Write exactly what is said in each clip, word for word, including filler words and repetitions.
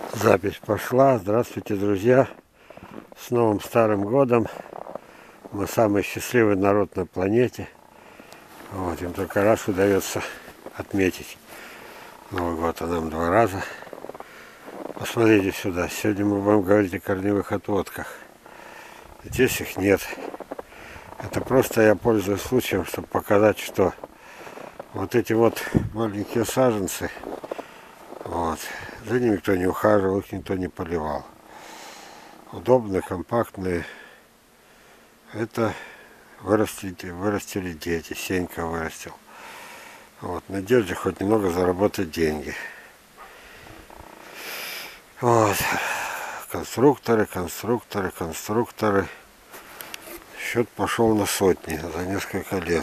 Запись пошла. Здравствуйте, друзья. С новым старым годом. Мы самый счастливый народ на планете. Вот, им только раз удается отметить Новый год, а нам два раза. Посмотрите сюда. Сегодня мы будем говорить о корневых отводках. Здесь их нет. Это просто я пользуюсь случаем, чтобы показать, что вот эти вот маленькие саженцы, вот, за ними никто не ухаживал, их никто не поливал. Удобные, компактные. Это вырастили, вырастили дети, Сенька вырастил. Вот, в надежде хоть немного заработать деньги. Вот. Конструкторы, конструкторы, конструкторы. Счет пошел на сотни за несколько лет.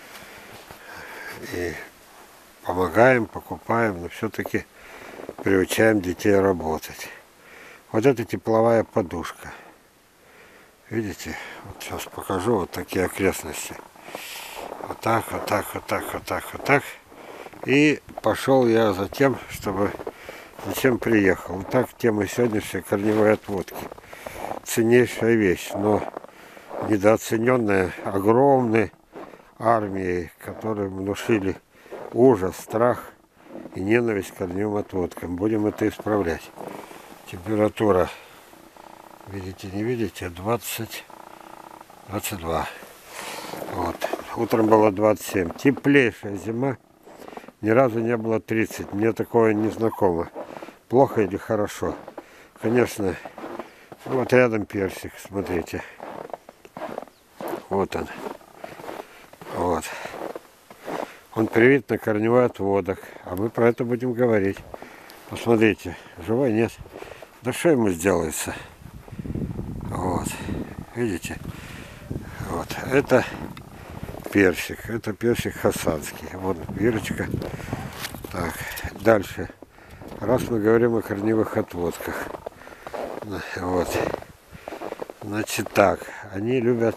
И помогаем, покупаем, но все-таки приучаем детей работать. Вот это тепловая подушка. Видите? Вот сейчас покажу вот такие окрестности. Вот так, вот так, вот так, вот так, вот так. И пошел я за тем, чтобы... Зачем приехал? Вот так тема сегодняшней корневой отводки. Ценнейшая вещь, но недооцененная огромной армией, которые внушили ужас, страх и ненависть к корневым отводкам. Будем это исправлять. Температура, видите, не видите, двадцать, двадцать два. Вот. Утром было двадцать семь. Теплейшая зима. Ни разу не было тридцать. Мне такое не знакомо. Плохо или хорошо? Конечно, вот рядом персик, смотрите. Вот он. Вот. Он привит на корневой отводок. А мы про это будем говорить. Посмотрите, живой нет. Да что ему сделается? Вот. Видите? Вот. Это персик. Это персик хасанский. Вот бирочка. Так, дальше. Раз мы говорим о корневых отводках. Вот. Значит так. Они любят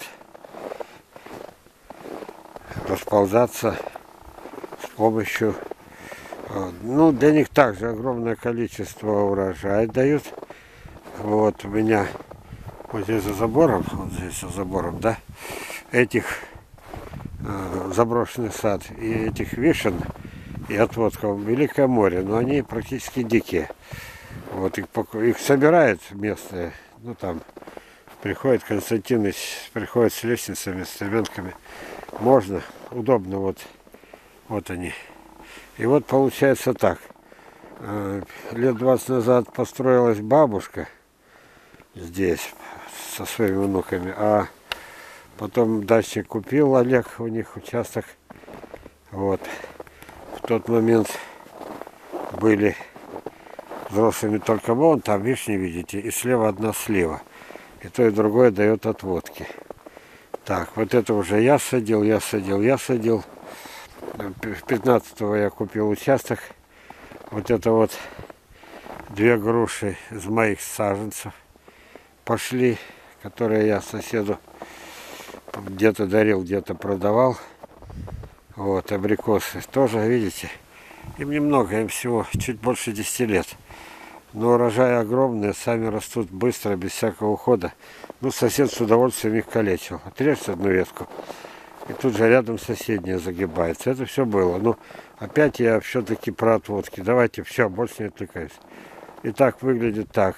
расползаться с помощью... Ну, для них также огромное количество урожая дают. Вот у меня вот здесь за забором, вот здесь за забором, да, этих э, заброшенный сад и этих вишен и отводков Великое море, но они практически дикие. Вот их, их собирают местные, ну там приходит Константин, приходит с лестницами, с стремянками. Можно, удобно, вот, вот они. И вот получается так. Лет двадцать назад построилась бабушка здесь со своими внуками, а потом дачник купил Олег у них участок. Вот. В тот момент были взрослыми только вон, там вишни видите, и слева одна слива. И то и другое дает отводки. Так, вот это уже я садил, я садил, я садил. пятнадцатого я купил участок. Вот это вот две груши из моих саженцев пошли, которые я соседу где-то дарил, где-то продавал. Вот, абрикосы тоже, видите, им немного, им всего чуть больше десяти лет. Но урожаи огромные, сами растут быстро, без всякого ухода. Ну, сосед с удовольствием их калечил. Отрежь одну ветку, и тут же рядом соседняя загибается. Это все было. Ну, опять я все-таки про отводки. Давайте, все, больше не отвлекаюсь. Итак, выглядит так.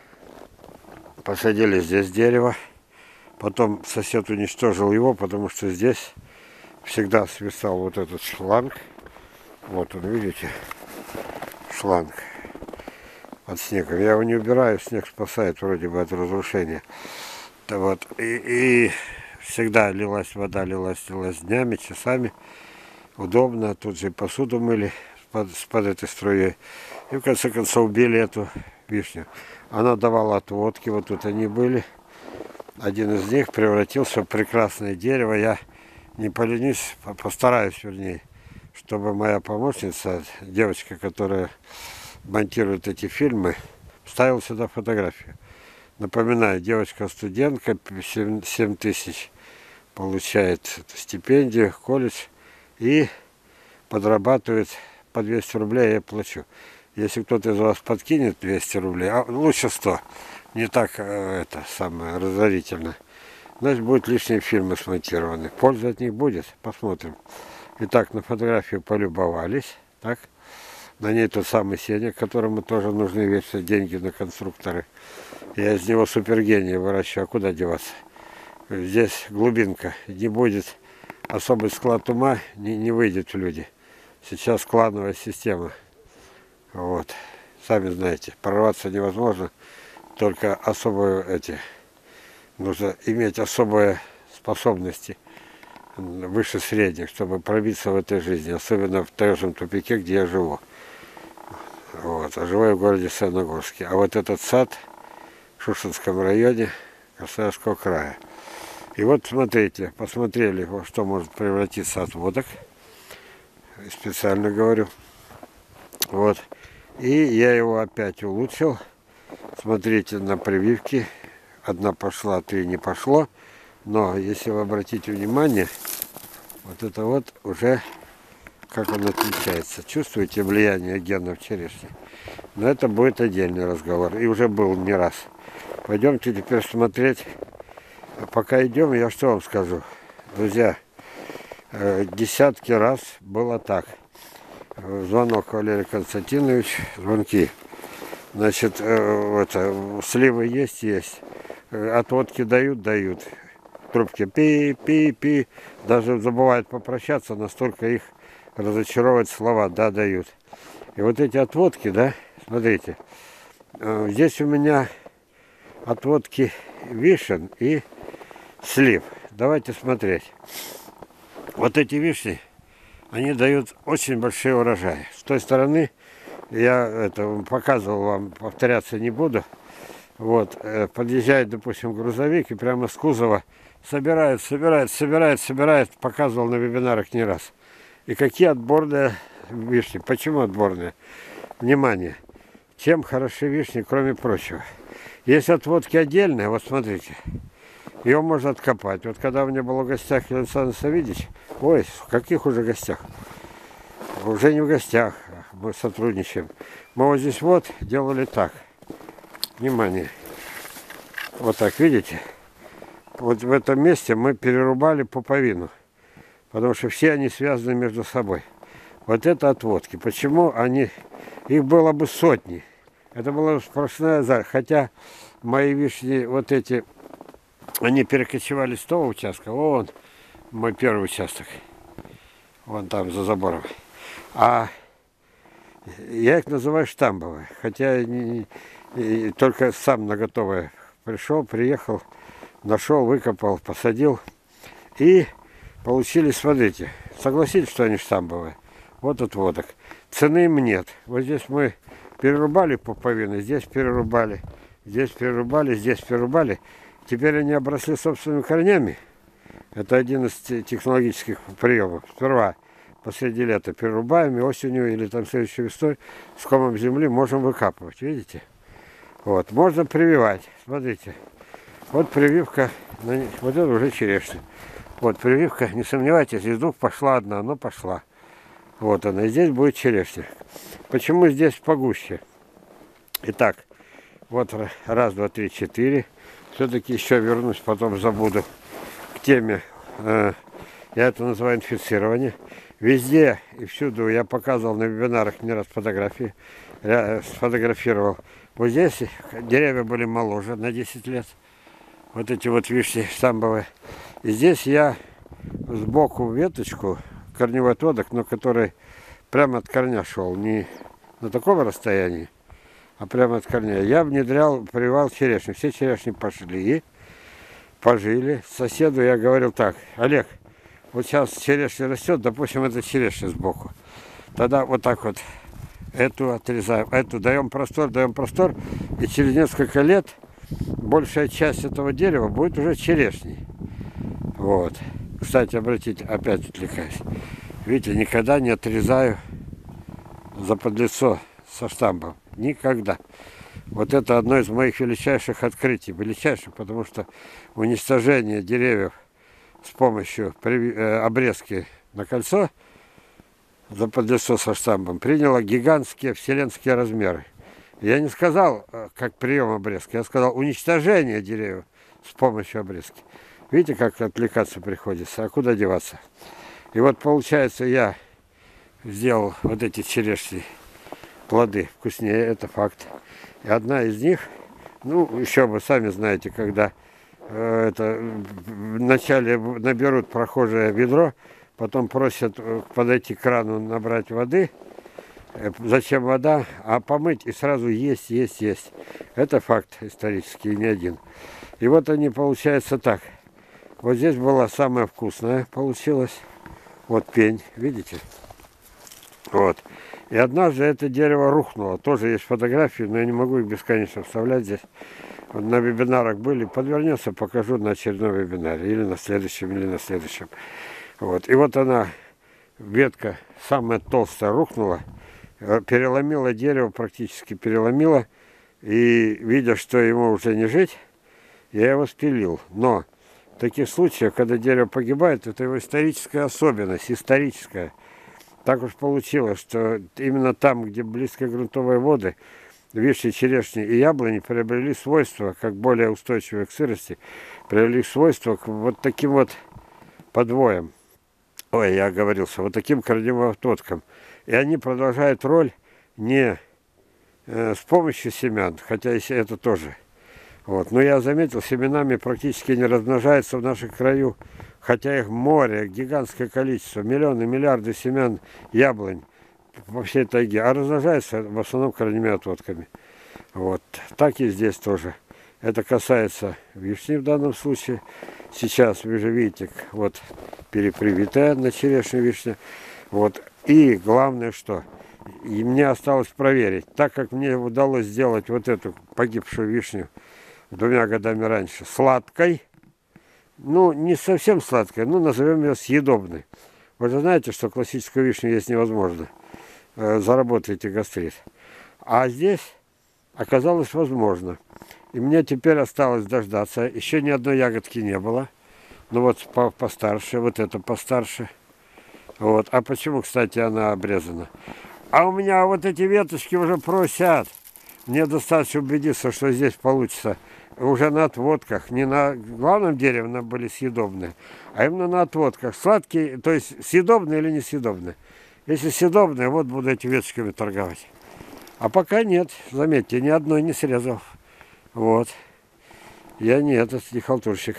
Посадили здесь дерево. Потом сосед уничтожил его, потому что здесь всегда свисал вот этот шланг. Вот он, видите, шланг под снегом. Я его не убираю, снег спасает вроде бы от разрушения. Да вот, и... и... Всегда лилась вода, лилась, лилась днями, часами. Удобно. Тут же посуду мыли под, под этой струей. И в конце концов убили эту вишню. Она давала отводки. Вот тут они были. Один из них превратился в прекрасное дерево. Я не поленюсь, постараюсь, вернее, чтобы моя помощница, девочка, которая монтирует эти фильмы, вставила сюда фотографию. Напоминаю, девочка-студентка, семь тысяч получает стипендию, колледж, и подрабатывает по двести рублей, я плачу. Если кто-то из вас подкинет двести рублей, а лучше сто, не так это самое разорительно, значит будут лишние фильмы смонтированы. Пользы от них будет, посмотрим. Итак, на фотографию полюбовались, так. На ней тот самый Сеня, которому тоже нужны вечно деньги на конструкторы. Я из него супергения выращиваю, а куда деваться? Здесь глубинка, не будет особый склад ума, не, не выйдет в люди. Сейчас клановая система. Вот. Сами знаете, прорваться невозможно, только особые эти, нужно иметь особые способности выше средних, чтобы пробиться в этой жизни, особенно в таежном тупике, где я живу. Вот. А живу я в городе Саяногорске. А вот этот сад в Шушенском районе Красноярского края. И вот смотрите, посмотрели, во что может превратиться отводок. Специально говорю. Вот. И я его опять улучшил. Смотрите на прививки. Одна пошла, три не пошло. Но если вы обратите внимание, вот это вот уже как он отличается. Чувствуете влияние генов черешни? Но это будет отдельный разговор. И уже был не раз. Пойдемте теперь смотреть. Пока идем, я что вам скажу. Друзья, десятки раз было так. Звонок Валерий Константинович, звонки. Значит, это, сливы есть, есть. Отводки дают, дают. Трубки пи-пи-пи. Даже забывают попрощаться, настолько их разочаровывают слова, да, дают. И вот эти отводки, да, смотрите. Здесь у меня отводки вишен и слив. Давайте смотреть. Вот эти вишни, они дают очень большие урожаи. С той стороны, я это показывал вам, повторяться не буду. Вот, подъезжает, допустим, грузовик и прямо с кузова собирает, собирает, собирает, собирает. Показывал на вебинарах не раз. И какие отборные вишни. Почему отборные? Внимание. Чем хороши вишни, кроме прочего? Есть отводки отдельные, вот смотрите. Ее можно откопать. Вот когда у меня был в гостях Александр Савидич, ой, в каких уже гостях? Уже не в гостях, мы сотрудничаем. Мы вот здесь вот делали так. Внимание. Вот так, видите? Вот в этом месте мы перерубали пуповину. Потому что все они связаны между собой. Вот это отводки. Почему они... Их было бы сотни. Это была сплошная за. Хотя мои вишни, вот эти, они перекочевали с того участка. Вон мой первый участок. Вон там за забором. А я их называю штамбовые. Хотя не, не, только сам на готовое пришел, приехал, нашел, выкопал, посадил. И получили, смотрите, согласитесь, что они штамбовые. Вот отводок. Цены им нет. Вот здесь мы перерубали пуповины, здесь перерубали, здесь перерубали, здесь перерубали. Теперь они обросли собственными корнями. Это один из технологических приемов. Сперва посреди лета перерубаем, и осенью или там следующей весной с комом земли можем выкапывать. Видите? Вот. Можно прививать. Смотрите. Вот прививка. Вот это уже черешня. Вот прививка. Не сомневайтесь, из двух пошла одна, но пошла. Вот она. И здесь будет черешня. Почему здесь погуще? Итак. Вот раз, два, три, четыре. Все-таки еще вернусь, потом забуду к теме. Я это называю инфицирование. Везде и всюду я показывал на вебинарах не раз фотографии. Я сфотографировал. Вот здесь деревья были моложе на десять лет. Вот эти вот вишни штамбовые. И здесь я сбоку веточку, корневой отводок, но который прямо от корня шел. Не на таком расстоянии, а прямо от корня. Я внедрял, прививал черешню. Все черешни пошли. И пожили. Соседу я говорил так: Олег, вот сейчас черешня растет, допустим, это черешня сбоку. Тогда вот так вот эту отрезаем, эту даем простор, даем простор. И через несколько лет большая часть этого дерева будет уже черешней. Вот. Кстати, обратите, опять отвлекаюсь. Видите, никогда не отрезаю заподлицо со штамбом. Никогда. Вот это одно из моих величайших открытий. Величайших, потому что уничтожение деревьев с помощью обрезки на кольцо заподлицо со штамбом, приняло гигантские вселенские размеры. Я не сказал, как прием обрезки, я сказал уничтожение деревьев с помощью обрезки. Видите, как отвлекаться приходится, а куда деваться? И вот получается, я сделал вот эти черешни, плоды вкуснее, это факт. И одна из них, ну, еще вы сами знаете, когда э, это вначале наберут прохожее ведро, потом просят подойти к крану, набрать воды. Зачем вода? А помыть и сразу есть, есть, есть. Это факт исторический, не один. И вот они, получается так. Вот здесь была самая вкусная, получилась. Вот пень, видите? Вот. И однажды это дерево рухнуло. Тоже есть фотографии, но я не могу их бесконечно вставлять здесь. Вот на вебинарах были. Подвернется, покажу на очередном вебинаре. Или на следующем, или на следующем. Вот. И вот она, ветка самая толстая, рухнула. Переломила дерево, практически переломила. И, видя, что ему уже не жить, я его спилил. Но в таких случаях, когда дерево погибает, это его историческая особенность, историческая. Так уж получилось, что именно там, где близко грунтовые воды, вишни, черешни и яблони приобрели свойства, как более устойчивые к сырости, приобрели свойства к вот таким вот подвоям. Ой, я оговорился, вот таким корневым отводкам. И они продолжают роль не э, с помощью семян, хотя и это тоже. Вот. Но я заметил, семенами практически не размножаются в наших краю, хотя их море, гигантское количество, миллионы, миллиарды семян яблонь во всей тайге, а размножаются в основном корневыми отводками. Вот. Так и здесь тоже. Это касается вишни в данном случае. Сейчас вы же видите, вот перепривитая на черешню вишня. Вот. И главное, что и мне осталось проверить, так как мне удалось сделать вот эту погибшую вишню двумя годами раньше сладкой, ну не совсем сладкой, ну назовем ее съедобной. Вы же знаете, что классическую вишню есть невозможно, э, заработаете гастрит. А здесь оказалось возможно. И мне теперь осталось дождаться. Еще ни одной ягодки не было. Ну вот по постарше, вот это постарше. Вот. А почему, кстати, она обрезана? А у меня вот эти веточки уже просят. Мне достаточно убедиться, что здесь получится уже на отводках. Не на главном дереве она были съедобные, а именно на отводках. Сладкие, то есть съедобные или несъедобные. Если съедобные, вот буду эти веточками торговать. А пока нет, заметьте, ни одной не срезал. Вот. Я не этот, не халтурщик.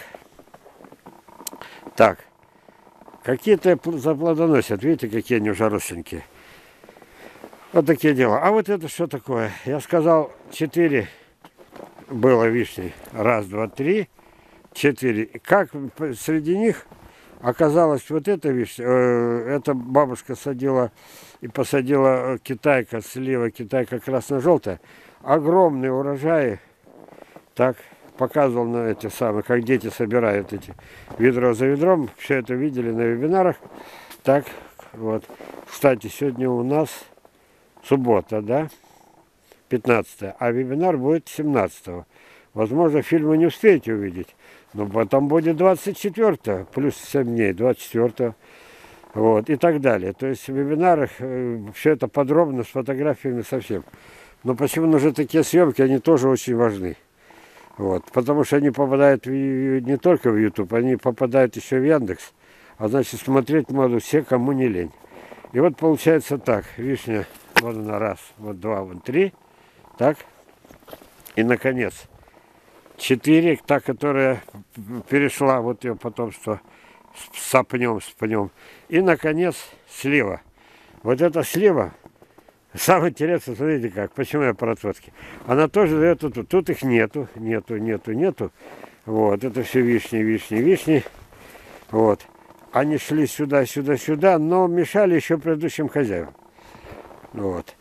Так. Какие-то заплодоносят. Видите, какие они уже росленькие. Вот такие дела. А вот это что такое? Я сказал, четыре было вишни. Раз, два, три. Четыре. Как среди них оказалось вот эта вишня. Э, эта бабушка садила и посадила китайка, слива китайка красно-желтая. Огромные урожаи. Так, показывал на эти самые, как дети собирают эти ведро за ведром. Все это видели на вебинарах. Так, вот. Кстати, сегодня у нас суббота, да? пятнадцатое. А вебинар будет семнадцатого. Возможно, фильм вы не успеете увидеть. Но потом будет двадцать четвёртого. Плюс семь дней, двадцать четвёртого. Вот, и так далее. То есть в вебинарах э, все это подробно, с фотографиями совсем. Но почему нужны такие съемки, они тоже очень важны. Вот, потому что они попадают в, не только в YouTube, они попадают еще в Яндекс. А значит, смотреть могут все, кому не лень. И вот получается так. Вишня, вот она, раз, вот два, вот три. Так. И, наконец, четыре, та, которая перешла, вот ее потомство с сапнем, с пнем. И, наконец, слива. Вот эта слива, самое интересное, смотрите как, почему я про отводки. Она тоже дает тут, тут их нету, нету, нету, нету. Вот, это все вишни, вишни, вишни. Вот. Они шли сюда, сюда, сюда, но мешали еще предыдущим хозяевам. Вот.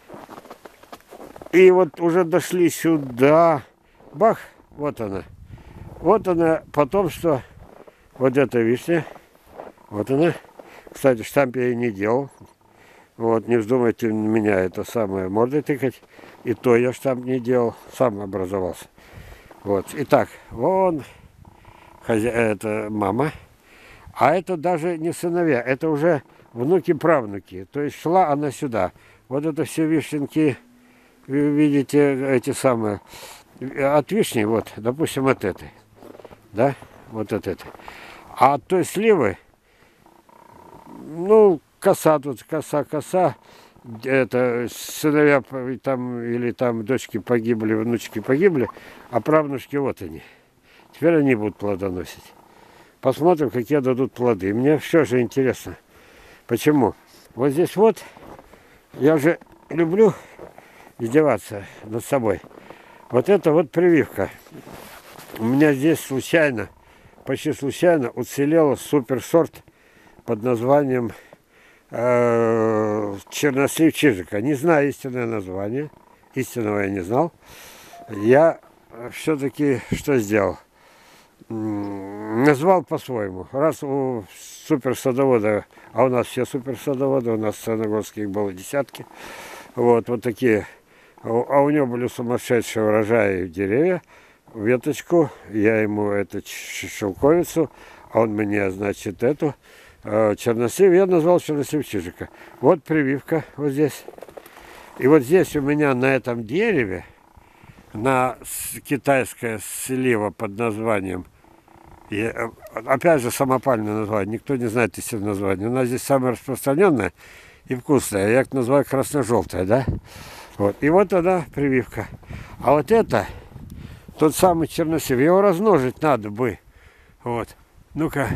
И вот уже дошли сюда. Бах, вот она. Вот она, потомство, вот эта вишня. Вот она. Кстати, штамп я и не делал. Вот, не вздумайте меня это самое мордой тыкать. И то я штамп не делал, сам образовался. Вот, итак, вон хозя... это мама. А это даже не сыновья, это уже внуки-правнуки. То есть шла она сюда. Вот это все вишенки, вы видите, эти самые, от вишни, вот, допустим, от этой, да, вот от этой. А от той сливы, ну, коса тут, коса, коса, это сыновья там или там дочки погибли, внучки погибли, а правнушки вот они. Теперь они будут плодоносить. Посмотрим, какие дадут плоды. Мне все же интересно. Почему? Вот здесь вот, я уже люблю издеваться над собой. Вот это вот прививка. У меня здесь случайно, почти случайно уцелела суперсорт под названием э, чернослив чижика. Не знаю истинное название. Истинного я не знал. Я все-таки что сделал? Назвал по-своему. Раз у суперсадовода, а у нас все суперсадоводы, у нас в Саяногорске их было десятки, вот, вот такие, а у него были сумасшедшие урожаи деревья, веточку, я ему эту шелковицу, а он мне, значит, эту чернослив, я назвал чернослив чижика. Вот прививка вот здесь. И вот здесь у меня на этом дереве, на китайская слива под названием, и, опять же, самопальное название, никто не знает истинное название. У нас здесь самое распространенное и вкусное, я их называю красно-желтая, да? Вот. И вот она прививка. А вот это, тот самый чернослив, его размножить надо бы. Вот. Ну-ка,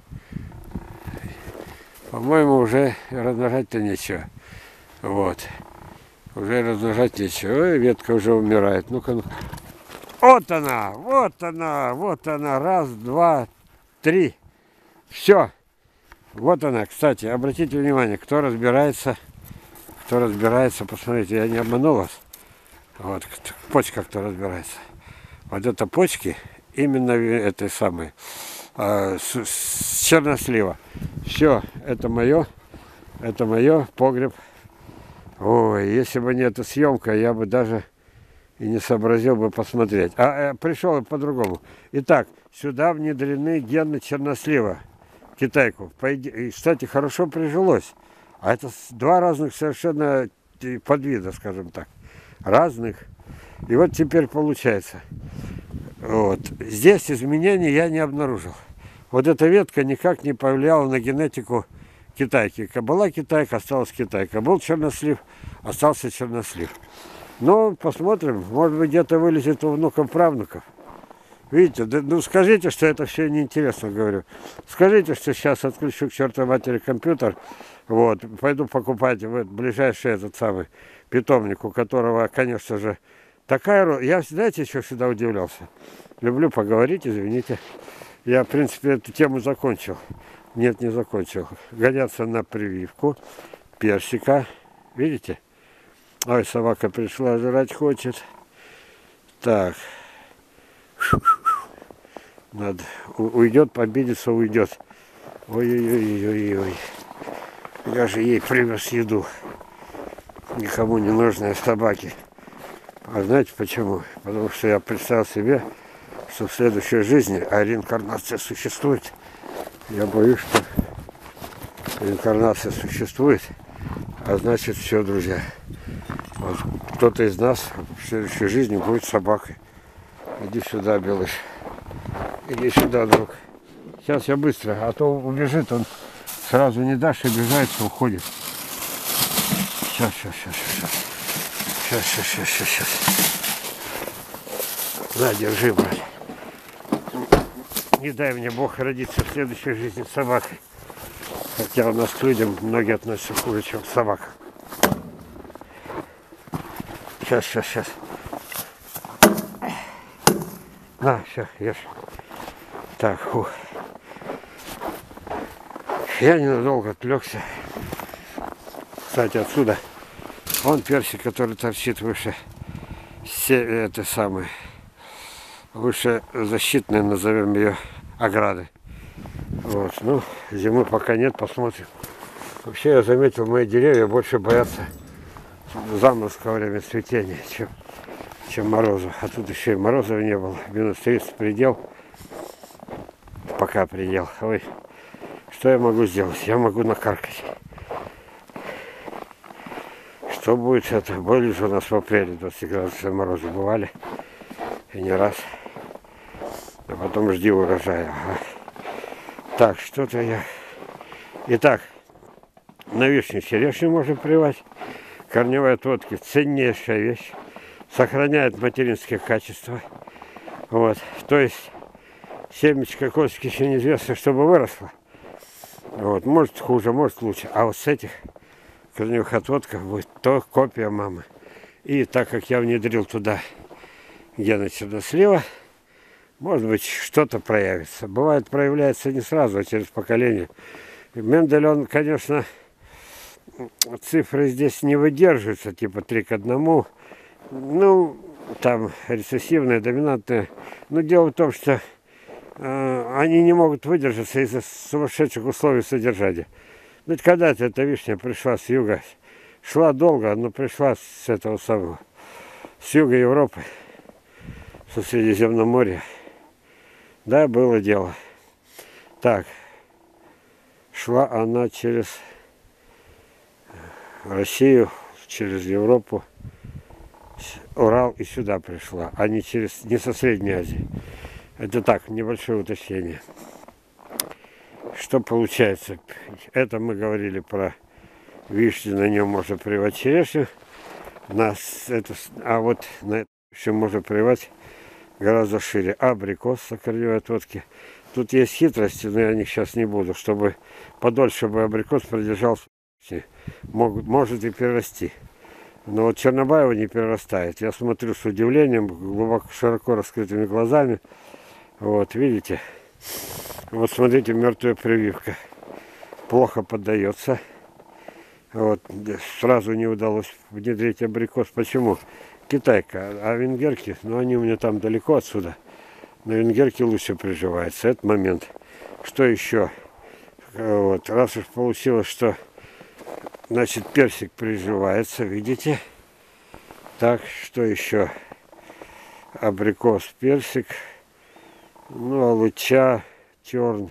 по-моему, уже размножать-то нечего. Вот. Уже размножать нечего. Ой, ветка уже умирает. Ну-ка, ну-ка. Вот она, вот она, вот она. Раз, два, три. Все. Вот она. Кстати, обратите внимание, кто разбирается, кто разбирается, посмотрите, я не обманул вас. Вот, почка, кто разбирается. Вот это почки, именно этой самой, э, с, с чернослива. Все, это мое, это мое, погреб. Ой, если бы не эта съемка, я бы даже и не сообразил бы посмотреть. А э, пришел по-другому. Итак, сюда внедрены гены чернослива, китайку. И, кстати, хорошо прижилось. А это два разных совершенно подвида, скажем так. Разных. И вот теперь получается. Вот. Здесь изменений я не обнаружил. Вот эта ветка никак не повлияла на генетику китайки. Была китайка, осталась китайка. Был чернослив, остался чернослив. Ну, посмотрим. Может быть, где-то вылезет у внуков-правнуков. Видите, да, ну скажите, что это все неинтересно, говорю. Скажите, что сейчас отключу к чертовой матери компьютер. Вот, пойду покупать в ближайший этот самый питомник, у которого, конечно же, такая... Я, знаете, еще всегда удивлялся. Люблю поговорить, извините. Я, в принципе, эту тему закончил. Нет, не закончил. Годятся на прививку персика. Видите? Ой, собака пришла, жрать хочет. Так. Надо. Уйдет, обидится, уйдет. Ой-ой-ой-ой-ой. Я же ей привез еду. Никому не нужная собаке. А знаете почему? Потому что я представил себе, что в следующей жизни, а реинкарнация существует. Я боюсь, что реинкарнация существует. А значит, все, друзья. Вот кто-то из нас в следующей жизни будет собакой. Иди сюда, Белыш. Иди сюда, друг. Сейчас я быстро, а то убежит он. Сразу не дашь, обижается, уходит. Сейчас, сейчас, сейчас, сейчас. Сейчас, сейчас, сейчас, сейчас, сейчас. На, держи, брат. Не дай мне Бог родиться в следующей жизни собакой. Хотя у нас к людям многие относятся хуже, чем к собакам. Сейчас, сейчас, сейчас. На, все, ешь. Так, фух. Я ненадолго отвлекся. Кстати, отсюда вон персик, который торчит выше все это самое, выше защитной, назовем ее, ограды. Вот, ну, зимы пока нет, посмотрим. Вообще я заметил, мои деревья больше боятся заморозка во время цветения, чем, чем мороза. А тут еще и морозов не было. Минус тридцать предел. Пока предел. Ой, что я могу сделать? Я могу накаркать. что будет это? Были же у нас в апреле двадцать градусов морозы бывали. И не раз. А потом жди урожая. Ага. Так, что-то я... Итак, на вишню черешню можно привать. Корневая отводки ценнейшая вещь. Сохраняет материнские качества. Вот. То есть семечко косточки еще неизвестно, чтобы выросло. Вот. Может хуже, может лучше. А вот с этих корневых отводков будет то копия мамы. И так как я внедрил туда гены чернослива, может быть, что-то проявится. Бывает, проявляется не сразу, а через поколение. Мендель, он, конечно, цифры здесь не выдерживаются, типа три к одному. Ну, там рецессивные, доминантные. Но дело в том, что э, они не могут выдержаться из-за сумасшедших условий содержания. Ведь когда-то эта вишня пришла с юга, шла долго, но пришла с этого самого, с юга Европы, со Средиземного моря. Да, было дело. Так, шла она через Россию, через Европу, Урал и сюда пришла, а не через, не со Средней Азии. Это так, небольшое уточнение. Что получается? Это мы говорили про вишню, на нем можно привать черешню. Нас это, а вот на это еще можно привать гораздо шире. Абрикос с корневой отводки. Тут есть хитрости, но я о них сейчас не буду, чтобы подольше бы абрикос продержался. Могут, может и перерасти. Но вот Чернобаева не перерастает. Я смотрю с удивлением, глубоко, широко раскрытыми глазами. Вот, видите? Вот смотрите, мертвая прививка. Плохо поддается. Вот, сразу не удалось внедрить абрикос. Почему? Китайка, а венгерки, ну они у меня там далеко отсюда. На венгерке лучше приживается. Это момент. Что еще? Вот, раз уж получилось, что значит персик приживается, видите? Так, что еще? Абрикос, персик. Ну, алыча, терн.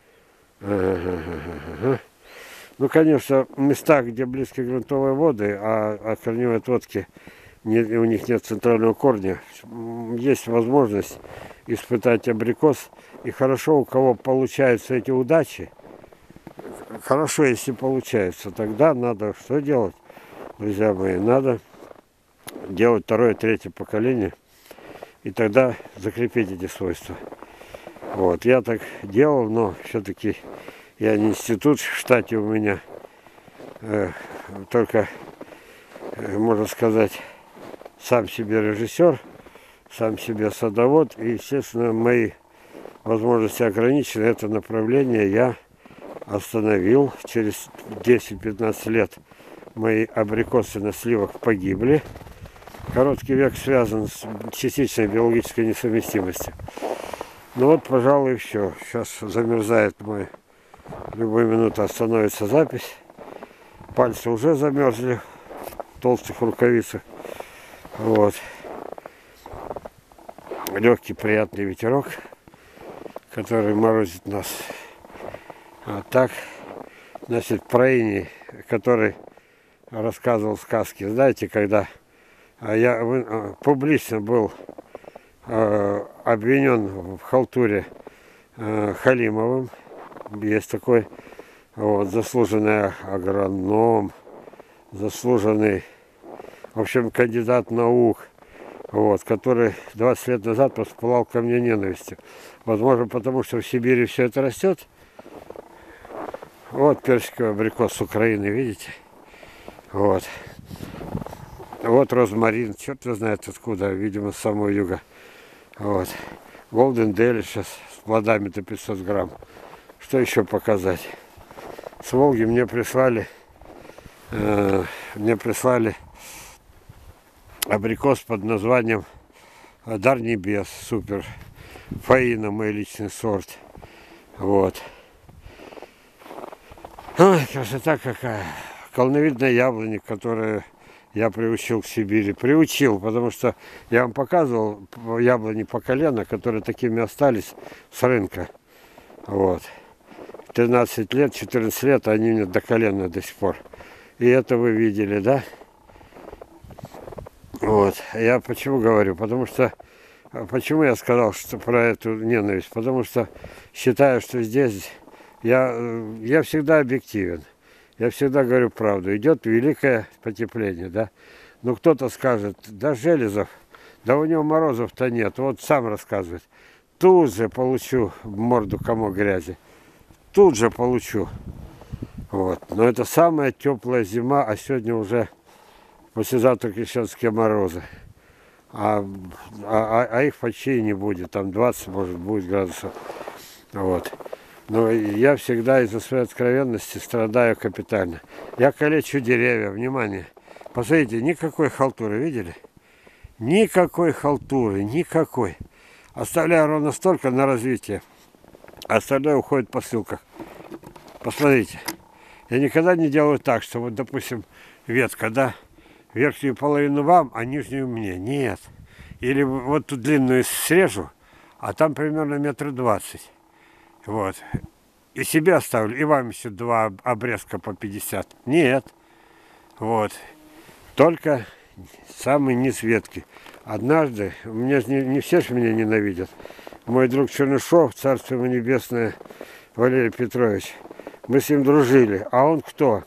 Ага. Ну, конечно, в местах, где близкие грунтовые воды, а, а корневые отводки, не, у них нет центрального корня, есть возможность испытать абрикос. И хорошо, у кого получаются эти удачи, хорошо, если получается, тогда надо что делать, друзья мои? Надо делать второе, третье поколение, и тогда закрепить эти свойства. Вот, я так делал, но все-таки я не институт, в штате у меня э, только, э, можно сказать, сам себе режиссер, сам себе садовод, и, естественно, мои возможности ограничены. Это направление я остановил. Через десять-пятнадцать лет мои абрикосы на сливах погибли. Короткий век связан с частичной биологической несовместимостью. Ну вот, пожалуй, все. Сейчас замерзает мой. В любую минуту остановится запись. Пальцы уже замерзли в толстых рукавицах. Вот. Легкий приятный ветерок, который морозит нас. Вот так. Значит, про иней, который рассказывал сказки. Знаете, когда я публично был э, обвинен в халтуре э, Халимовым, есть такой вот, заслуженный агроном, заслуженный, в общем, кандидат наук, вот, который двадцать лет назад воспылал ко мне ненавистью. Возможно, потому что в Сибири все это растет. Вот персиковый абрикос с Украины, видите? Вот. Вот розмарин, черт знает откуда, видимо, с самого юга. Вот. Golden Delicious с плодами-то пятьсот грамм. Что еще показать? С Волги мне прислали, э, мне прислали абрикос под названием Дар Небес, супер. Фаина, мой личный сорт. Вот. Ой, красота какая. Колоновидная яблоня, которую я приучил к Сибири. Приучил, потому что я вам показывал яблони по колено, которые такими остались с рынка. Вот. тринадцать лет, четырнадцать лет, они у меня до колена до сих пор. И это вы видели, да? Вот. Я почему говорю? Потому что, почему я сказал, что про эту ненависть? Потому что считаю, что здесь я, я всегда объективен. Я всегда говорю правду. Идет великое потепление, да? Ну, кто-то скажет, да Железов, да у него морозов-то нет. Вот сам рассказывает. Тут же получу в морду комок грязи. Тут же получу. Вот. Но это самая теплая зима, а сегодня уже послезавтра крещенские морозы. А, а, а их почти не будет. Там двадцать, может, будет градусов. Вот. Но я всегда из-за своей откровенности страдаю капитально. Я калечу деревья, внимание. Посмотрите, никакой халтуры, видели? Никакой халтуры, никакой. Оставляю ровно столько на развитие. Остальное уходит по ссылках. Посмотрите. Я никогда не делаю так, что вот, допустим, ветка, да? Верхнюю половину вам, а нижнюю мне. Нет. Или вот тут длинную срежу, а там примерно метр двадцать. Вот. И себе оставлю, и вам еще два обрезка по пятьдесят. Нет. Вот. Только самый низ ветки. Однажды, у меня же не, не все же меня ненавидят. Мой друг Чернышов, царство ему небесное, Валерий Петрович, мы с ним дружили. А он кто?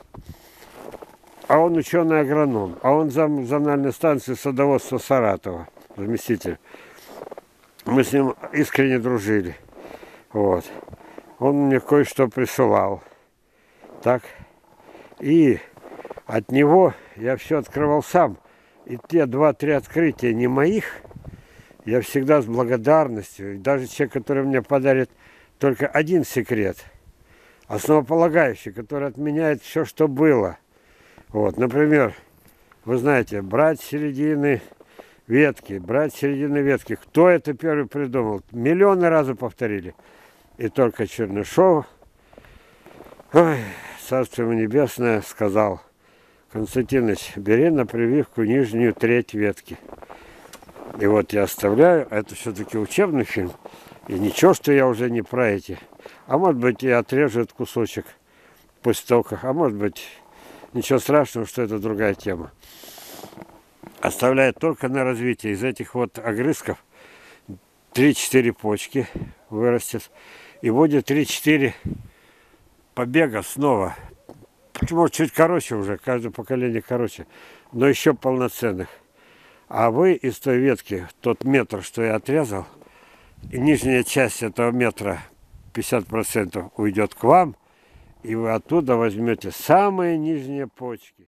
А он ученый-агроном. А он зам зональной станции садоводства Саратова, заместитель. Мы с ним искренне дружили. Вот. Он мне кое-что присылал. Так. И от него я все открывал сам. И те два-три открытия не моих, я всегда с благодарностью. И даже человек, который мне подарит только один секрет, основополагающий, который отменяет все, что было. Вот, например, вы знаете, брать середины ветки, брать середины ветки. Кто это первый придумал? Миллионы раз повторили. И только Чернышов, ой, царство ему небесное, сказал: Константинович, бери на прививку нижнюю треть ветки. И вот я оставляю, это все-таки учебный фильм. И ничего, что я уже не про эти. А может быть, и отрежу этот кусочек после того, как... А может быть, ничего страшного, что это другая тема. Оставляю только на развитие. Из этих вот огрызков три-четыре почки вырастет. И будет три-четыре побега снова. Почему чуть короче уже, каждое поколение короче, но еще полноценных. А вы из той ветки, тот метр, что я отрезал, и нижняя часть этого метра, пятьдесят процентов, уйдет к вам, и вы оттуда возьмете самые нижние почки.